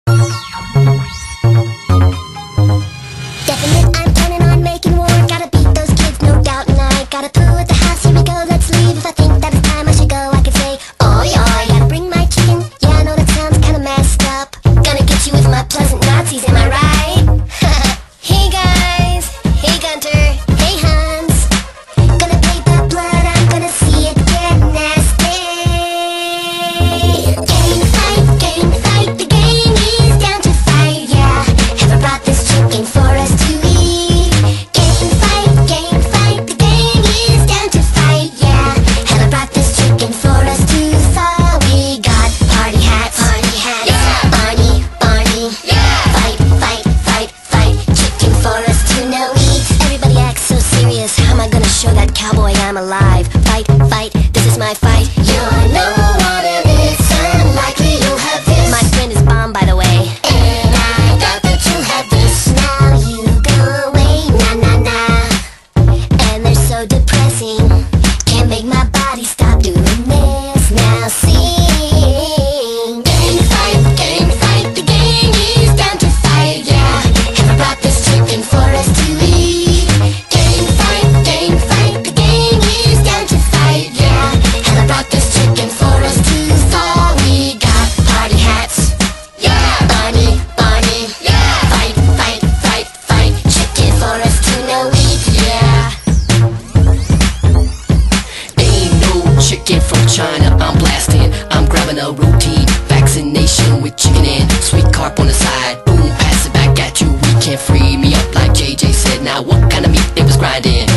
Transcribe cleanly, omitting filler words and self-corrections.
Definite, I'm planning on making war. Gotta beat those kids, no doubt, and I gotta poo at the house. Here we go, let's leave. If I think that it's time I should go, I could say, oi, oi. Gotta bring my chicken. Yeah, I know that sounds kinda messed up. Gonna get you with my pleasant Nazis, am I right? Hey guys, hey Gunter, hey Hans. Gonna pay the blood, I'm gonna see it get nasty. Game fight, the game is down to fight, yeah. Have I brought this chicken for us to eat? Game fight, the game is down to fight, yeah. Have I brought this chicken for us to thaw? We got party hats, yeah. Barney, yeah. Fight, chicken for us to now eat. Everybody acts so serious, how am I gonna show that cowboy I'm alive? Fight, this is my fight. You're no water, it's unlikely you'll have this. My friend is Bomb, by the way. And I doubt that you have this. Now you go away, nah. And they're so depressing. Can't make my body stop doing this. Now sing. Game fight, the game is down to fight, yeah. Have I brought this chicken for us to eat? Game fight, the game is down to fight, yeah. Have I brought this chicken for us to thaw? We got party hats, yeah. Barney, yeah. Fight, chicken for us to now eat, yeah. Ain't no chicken from China, I'm blasting. I'm grabbing a routine vaccination with chicken and sweet carp on the side. Boom, pass it back at you. We can't free me up like JJ said. Now what kind of meat they was grinding?